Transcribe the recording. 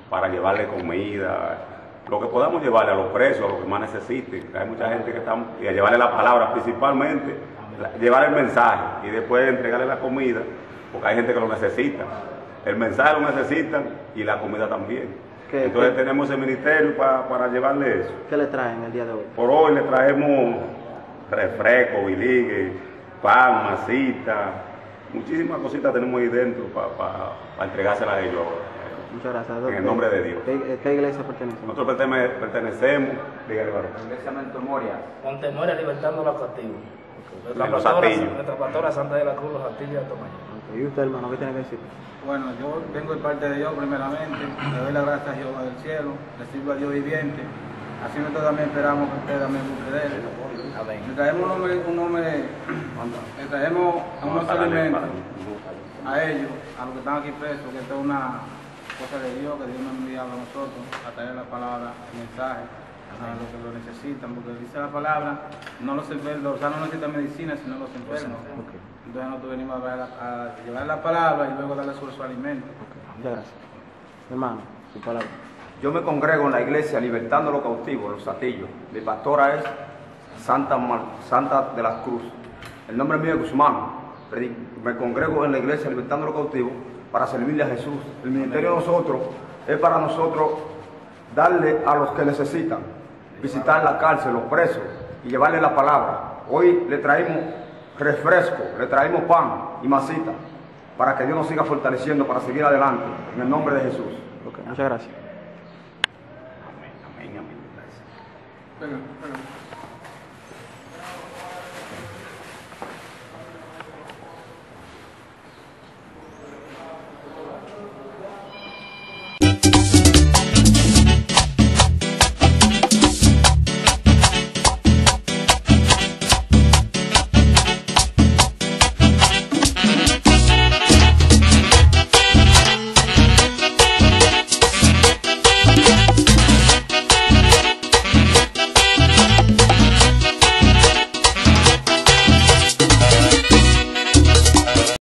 para llevarle comida, lo que podamos llevarle a los presos, a los que más necesiten. Hay mucha gente que está, y a llevarle la palabra principalmente, llevar el mensaje y después entregarle la comida, porque hay gente que lo necesita. El mensaje lo necesitan y la comida también. Entonces tenemos ese ministerio para llevarle eso. ¿Qué le traen el día de hoy? Por hoy le traemos refresco, biligue, pan, masita, muchísimas cositas tenemos ahí dentro para entregárselas a ellos. Muchas gracias, doctor. En el nombre de Dios. ¿Qué iglesia pertenece? Nosotros pertenecemos, dígale, varón. La iglesia Montemoria. Montemoria libertando a los cautivos. En los Atillos. Nuestra pastora Santa de la Cruz, los Atillos de Altomayor. ¿Y usted, hermano, qué tiene que decir? Bueno, yo vengo de parte de Dios primeramente, le doy la gracia a Jehová del cielo, le sirvo a Dios viviente, así nosotros también esperamos que ustedes también busquen de él. Amén. Le traemos le traemos unos alimentos a ellos, a los que están aquí presos, que esto es una cosa de Dios, que Dios nos ha enviado a nosotros, a traer la palabra, el mensaje, a los que lo necesitan, porque dice la palabra, no los enfermos, o sea, no necesitan medicina, sino los enfermos. Okay. Entonces nosotros venimos a llevar la palabra y luego darle su alimento. Okay. Muchas gracias. Hermano, su palabra. Yo me congrego en la iglesia Libertando a los Cautivos, los Atillos. Mi pastora es Santa de la Cruz. El nombre mío es Guzmán. Me congrego en la iglesia Libertando a los Cautivos para servirle a Jesús. El ministerio de nosotros es para nosotros darle a los que necesitan, visitar la cárcel, los presos y llevarle la palabra. Hoy le traemos refresco, le traemos pan y masita para que Dios nos siga fortaleciendo para seguir adelante en el nombre de Jesús. Okay. Muchas gracias. Amén, amén, amén. Gracias. Pero.